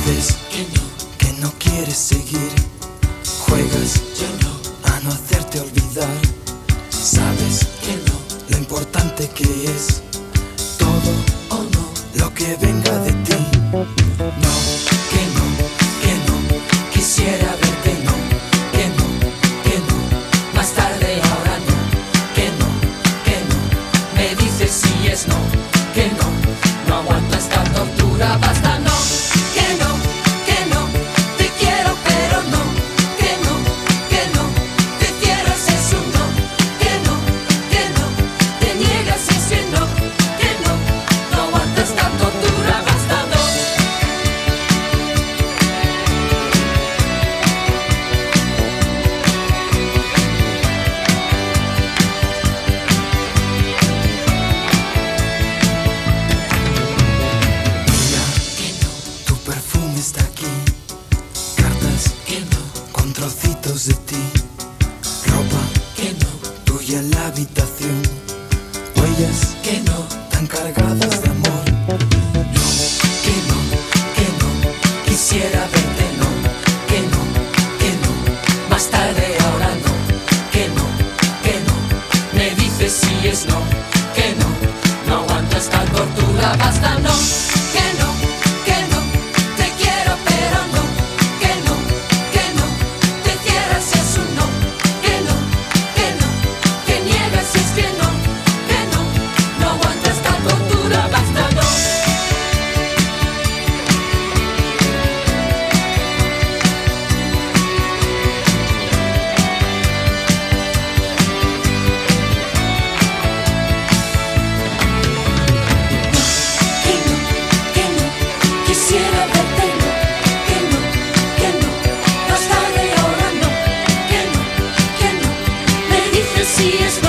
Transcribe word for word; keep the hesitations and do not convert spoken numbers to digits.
Dices que no, que no quieres seguir. Juegas yo no, a no hacerte olvidar. Sabes que no, lo importante que es todo o no, lo que venga de ti. No, que no, que no, quisiera verte, no, que no, que no, más tarde ahora no, que no, que no, me dices si es no, que no, no aguanto esta tortura, basta no. Está aquí, cartas que no, con trocitos de ti, ropa que no, tuya en la habitación, huellas que no, tan cargadas de amor. No, que no, que no, quisiera verte, no, que no, que no, más tarde ahora no, que no, que no, me dices si es no, que no, no aguanto esta tortura, basta no, que no. See us.